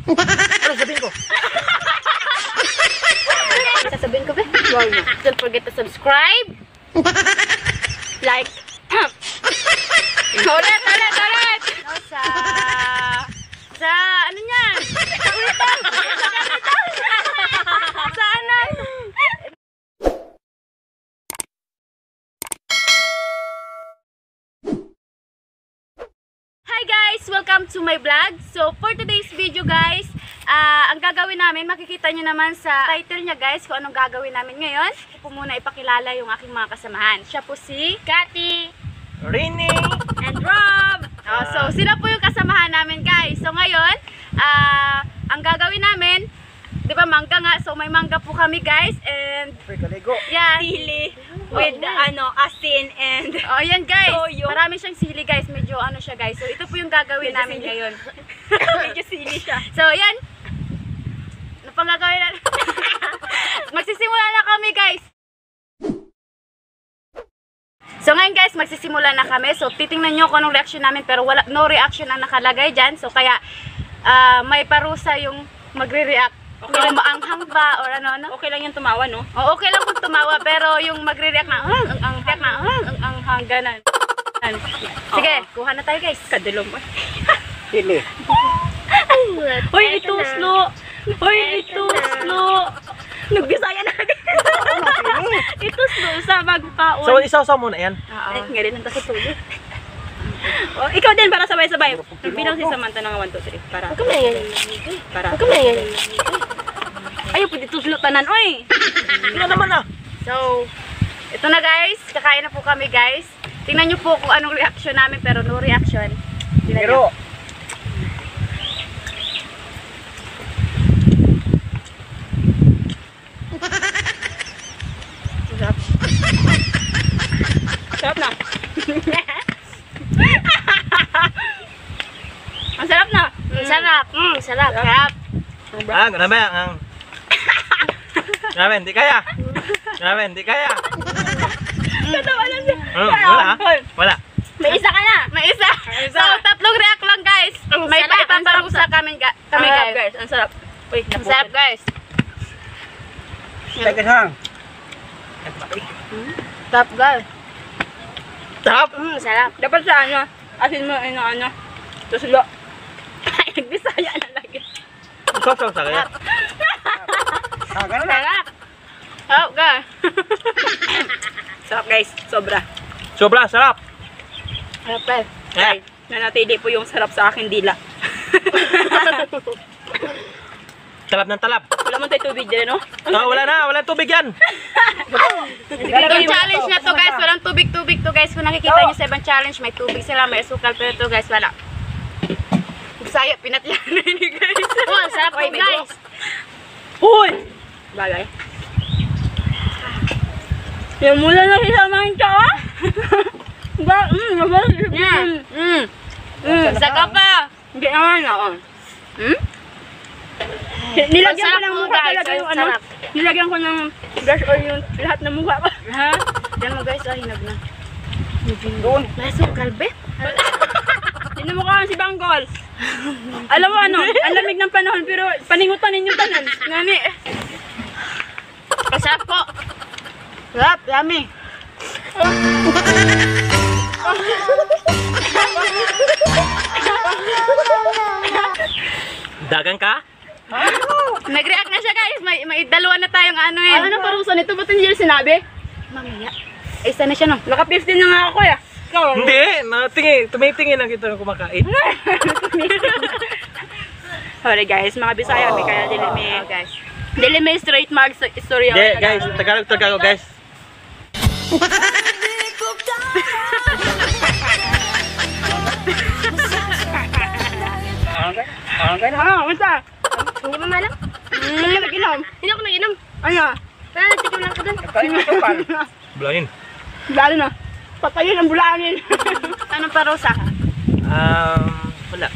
Ano sabihin ko? Sasabihin ko ba? Wow. Don't forget to subscribe. Like. Ulit. Sa ano niya? Ulitan. Sa ano? Hi guys! Welcome to my vlog. So for today's video guys, ang gagawin namin, makikita nyo naman sa title niya guys kung anong gagawin namin ngayon. Ako po muna ipakilala yung aking mga kasamahan. Siya po si Cathy, Rini, and Rob. So sila po yung kasamahan namin guys. So ngayon, ang gagawin namin, di ba mangga nga? So may mangga po kami guys. And yan. Sili with asin and oh yan guys. Toyo. Marami siyang sili guys. Medyo ano siya guys. So ito po yung gagawin namin ngayon. medyo sili siya. So yan. Ano pang gagawin natin? Magsisimula na kami guys. So ngayon guys, magsisimula na kami. So titingnan nyo kung anong reaction namin. Pero no reaction ang nakalagay dyan. So kaya may parusa yung magre-react. Okay lang maanghang ba or ano? Okay lang yung tumawa, no? O, okay lang kung tumawa, pero yung magre-react na ang ganan. Sige, kuha na tayo guys. Kadulong mo. Sili. Hoy, ito slow. Nagbisaya na agad. Ito slow sa magpaon. So isaw-saw muna yan. Ay, nga rin ang tasutulog. Oh, ikaw din para sabay-sabay. Bilang si Samantha ng 1, 2, 3 para. Ayaw po dito tanan, oy. Tingnan naman ah. So, ito na guys, kakain na po kami guys. Tingnan nyo po kung anong reaction namin, pero no reaction. Tingnan nyo. Pero Sarap na. Ang sarap na. Sarap. grabe ang grabe, hindi kaya. Katawa lang siya. Wala. May isa ka na. May isa. So, tatlong react lang guys. May ipaparusa kami guys. Ang sarap. Uy, Ang sarap guys. Teka lang. Sarap guys. Sarap. Sarap. Dapat sa asin mo tusulo. Ay, nagbisaya na lagi. Saw-saw sa kaya. Sarap. Sarap guys. Sarap guys, sobra. Sobrang sarap. Sarap guys. Eh. Nanatili po yung sarap sa aking dila. Talab ng talab. Wala mo tayo tubig dyan, no? Wala tubig yan. Yung challenge na to guys, walang tubig to guys. Kung nakikita nyo sa ibang challenge, may tubig sila, may asukal, pero to guys, wala. Bisaya, pinatyan na ni guys. Oh, ang sarap po guys. Hoy! Bagay. Yung mula na sisamahin ka, ah? Saka pa. Hindi naman na, oh. Nilagyan ko ng mukha talaga yung ano. Nilagyan ko ng brush oil yung lahat ng mukha ko. Ha? Yan mo guys, hinag na. Doon. May asukal, be? Sinamukhaan si Banggol. Alam mo ano, ang lamig ng panahon pero paningutan ninyo tanan. Nani. Sarap po. Sarap, yummy. Dagang ka? Nag-react na siya guys. May dalawa na tayong ano yun. Ano parusa nito? Ba't hindi niya sinabi? Mamaya. Isa na siya no. Naka 15 na nga ako ya. Ikaw. Hindi, tumitingin lang kita kumakain. Sorry guys, mga Bisaya may kaya guys. dili may straight mark sa istorya. Hindi, guys, Tagalog guys. Basta. Hindi mo malam? Hindi ka nag-inom. Hindi ako nag-inom. Ano? Pero nagtikim lang ko dun. Bulayin. Lalo na. Patayin ang bulangin. Anong parusa? Wala.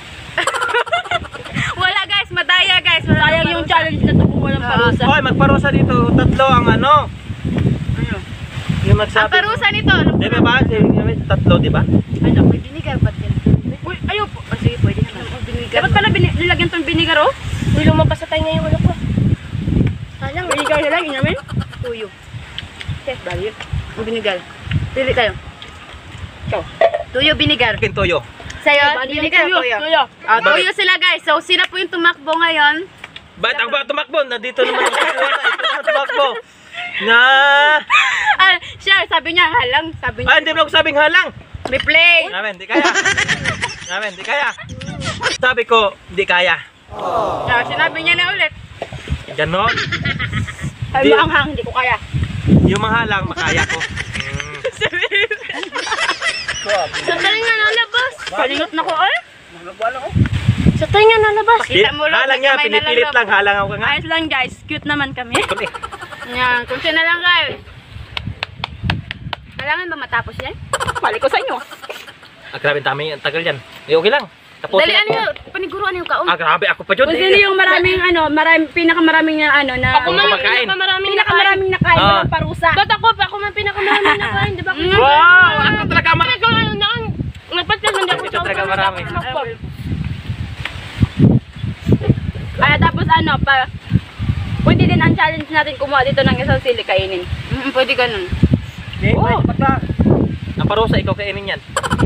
Wala guys, madaya guys. Wala Sayang yung challenge na to kung walang parusa. Hoy, magparusa dito. Tatlo ang ano. Ano? Yung Ang nagsabi. parusa nito. Di ba? Tatlo, di ba? Ano, may binigar ba't yan? Uy, ayaw po. O sige, pwede naman. Dapat pala nilagyan tong vinegar, oh. Uy, lumabas sa tayo ngayon ano ko. Halang. Vinegar nilagyan namin. Tuyo. Okay, balik. Ang vinegar. Pili tayo. Ikaw. Tuyo, vinegar. Akin toyo. Sa'yo, Bali yung vinegar. tuyo. Tuyo sila guys. So, sila po yung tumakbo ngayon. Ba't ako ba tumakbo? Nandito naman ako. Ito na tumakbo. Na. Ah, siya, sabi niya, halang. Sabi niya, Hindi mo ako sabing halang. may play. Namin, di kaya. Namin, di kaya. Sabi ko, di kaya. Ah, sinabi niya na ulit. Ganon. Ay, Di- maanghang, hindi ko kaya. Yung mga halang, makaya ko. Sa tayo nga nalabas. Palingot na ko, ay. Sa tayo nga nalabas. Kita mo lang. Halang niya, may pinipilit nalalab. lang. Halang ako ka nga. Ayos lang, guys. Cute naman kami. Kunti. Yan, kunti na lang guys. Kailangan ba matapos yan? Balik ko sa inyo. Grabe, dami. Ang tagal yan. Okay lang. Tapos Dali, ano yun? Paniguruan yung kaong. Grabe, ako pa dyan. Kung sino yung maraming, pinakamaraming na, na... Ako man yung kumakain. Pinakamaraming nakain Ah. ng parusa. Ba't ako man pinakamaraming nakain, di ba? Wow! Ako talaga marami. Ikaw ano naan? Nagpatlas hindi ako Ito talaga marami. Kaya tapos pwede din ang challenge natin kumuha dito ng isang sili kainin. Pwede ganun. Oo. Ang parusa, ikaw kainin yan.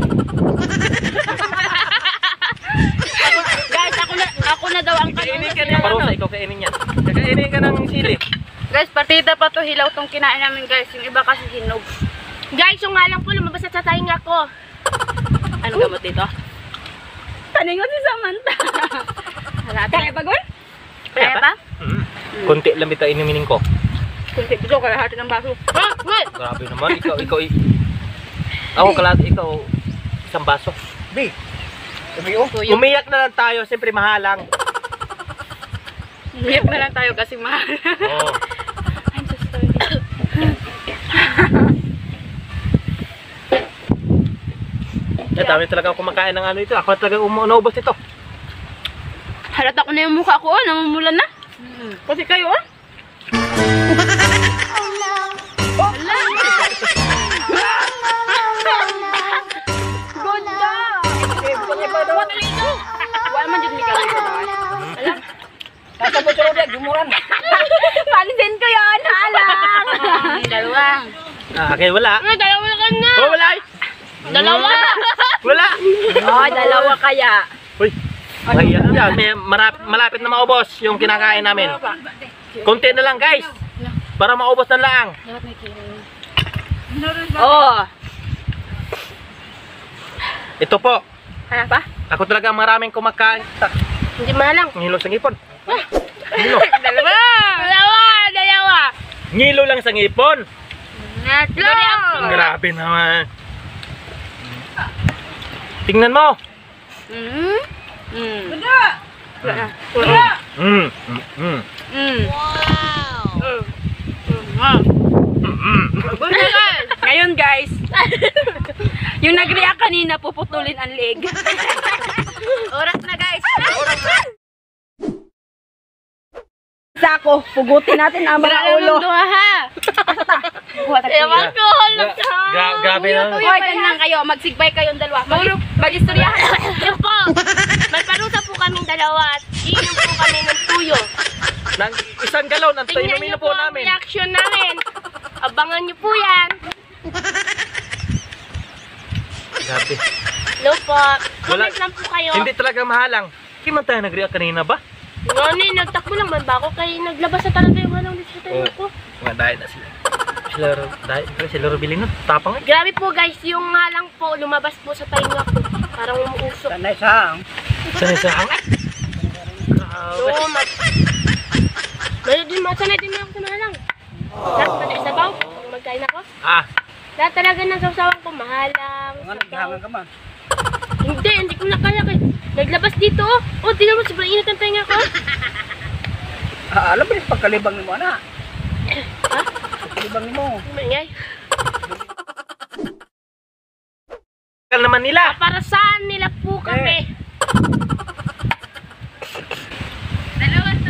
Guys, ako na daw ang Kainin ka ng parusa, ikaw kainin yan. Kakainin ka ng sili. Guys, partida pa to hilaw tong kinain namin guys. Yung iba kasi hinog. Guys, yung nga lang po lumabas sa tainga ko. Anong gamot dito? Taningon si Samantha. Kaya ba, Gwen? Kaya ba? Kunti lang bita inuminin ko. Kunti dito, kalahati ng baso. Wait! Grabe naman, ikaw. Ako kalahati, ikaw isang baso. Tuyo. Umiyak na lang tayo, siyempre mahalang. Umiyak na lang tayo kasi mahal. Oo. I'm so sorry. Dami talaga ako kumakain ng ano ito. Ako talaga naubos ito. Halata ko na yung mukha ko, namumulan na. Kasi kayo, Wala man dyan may kawin ko na. Alam? Kasabot yung ulit, gumuran. Pansin ko yun, halang. Dalawang. Okay, wala. Dalawa ka na. Oh, wala. Dalawa. Wala. Oh, dalawa kaya. Uy. Ay, yan. Malapit na maubos yung kinakain namin. Konti na lang, guys. Para maubos na lang. Oh. Ito po. Kaya pa? Ako talaga maraming kumakain. Hindi mahalang. Ngilo sa ngipon. Ngilo. Dalawa. Ngilo lang sa ngipon. Natlo. Grabe naman. Tingnan mo. Mm. Ngayon guys, yung nag-react kanina, puputulin ang leg. Oras na guys. Sako, pugutin natin ang mga ulo. Ewan ko. Grabe na. Hoy, ganyan kayo, magsigbay kayong dalawa. Mag-istoryahan. Yun po. May parusa po kaming dalawa at iinom po kami ng tuyo. Nang isang galon, ang Tingnan inumin niyo na po po ang namin. reaction namin. Abangan niyo po yan. Grabe. Hello po. Wala. Comment lang po kayo. Hindi talaga mahalang. Hindi man tayo nag-react kanina ba? Ngani, nagtakbo lang man ba ako kay naglabas sa talaga yung halang dito sa tayo ko. Mga dahil na sila. Sila Rubilino, tapang eh. Grabe po guys, yung halang po lumabas po sa tayo ko. Parang umuusok. Sanay sa hang. Grabe. So, sanay din ako sa mahalang. Lahat na sa sabaw, pag magkain ako. Lahat talaga ng sausawan ko, mahalang, sabaw. Hindi ko na kaya kay naglabas dito. Oh, tingnan mo, sobrang init ang tainga ko. Alam mo yung pagkalibang mo, ana? Ha? Pagkalibang mo. Mangay. Kal naman nila. Para saan nila po kami? Dalawa na.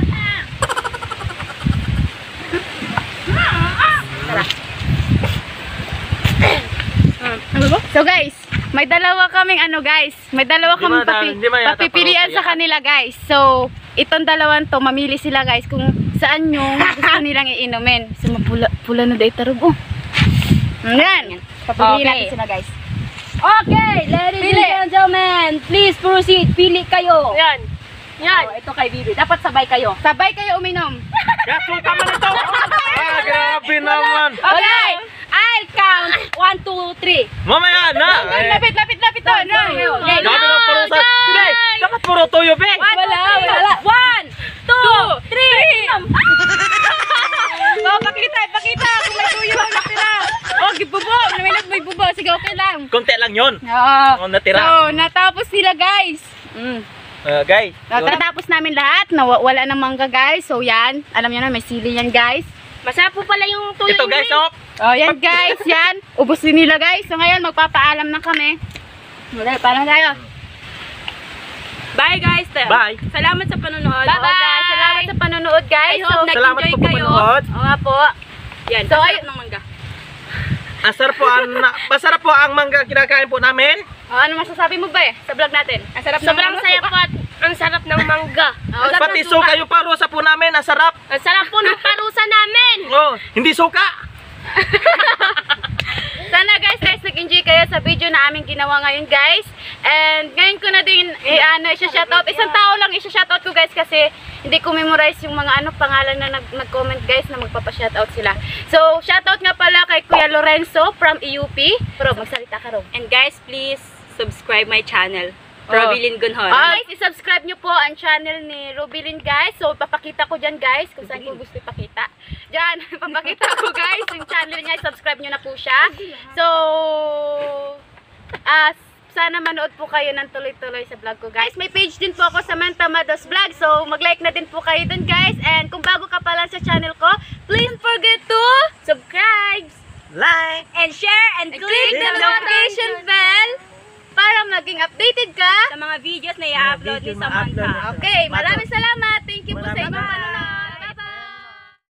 So guys, may dalawa kaming ano guys, may dalawa kami Hindi man yata papipilian parusa sa kanila guys. So, itong dalawan to, mamili sila guys kung saan yung gusto nilang iinumin. So, pula na dahi tarog. Oh. Ayan. Papiliin natin sila guys. Okay, ladies and gentlemen, please proceed. Pili kayo. Ayan. Yan. Oh, ito kay Bibi. Dapat sabay kayo. Sabay kayo uminom. Kaya suka man ito. Grabe naman. Okay, I'll count 1, 2, 3. Mamaya na. Lapit to. No. Grabe ng parusa. Hindi, dapat puro tuyo, be. Wala. 1, 2, 3. Oh, pakita. Kung may tuyo ang natira. Oh, gibubo. May bubo. Sige, okay lang. Konti lang yun. Oo. Oh, natira. So, natapos sila guys. Guys. Natapos namin lahat. Wala ng mangga guys. So, yan. Alam niyo na, may sili yan guys. Masarap po pala yung tuyo. Ito guys, oh. Oh, yan guys. Yan. Ubus din nila guys. So, ngayon, magpapaalam na kami. Wala, paano tayo? Bye guys. Bye. Salamat sa panonood. Bye guys. Salamat sa panonood guys. I hope Salamat nag-enjoy po kayo. panonood. Oo nga po. Yan, So, masarap ng mangga. Masarap po ang mangga kinakain po namin. Oh, ano masasabi mo ba sa vlog natin? Ang sarap ng Sobrang mangga. saya po at ang sarap ng mangga. Oh, Pati suka yung parusa po namin, ang sarap. ang sarap po ng parusa namin. Oh, hindi suka. Sana guys, nag-enjoy kayo sa video na aming ginawa ngayon guys. And ngayon ko na din isa-shoutout. Isang tao lang isa-shoutout ko guys kasi hindi ko memorize yung mga pangalan na nag-comment guys na magpapa-shoutout sila. So, shoutout nga pala kay Kuya Lorenzo from EUP. Pero magsalita ka, Rob. And guys, please subscribe my channel. Robilyn Gunhor. Guys, i-subscribe nyo po ang channel ni Robilyn guys. So, papakita ko dyan guys kung saan ko gusto ipakita. Dyan, papakita ko guys yung channel niya. I-subscribe nyo na po siya. So, sana manood po kayo ng tuloy-tuloy sa vlog ko guys. May page din po ako sa Manta Mados Vlog. So, mag-like na din po kayo dun guys. And kung bago ka pa lang sa channel ko, please don't forget to subscribe, Like. And share and click click the notification bell para maging updated ka. sa mga videos na i-upload ni Samantha. Okay, maraming salamat. Thank you po sa inyong panonood.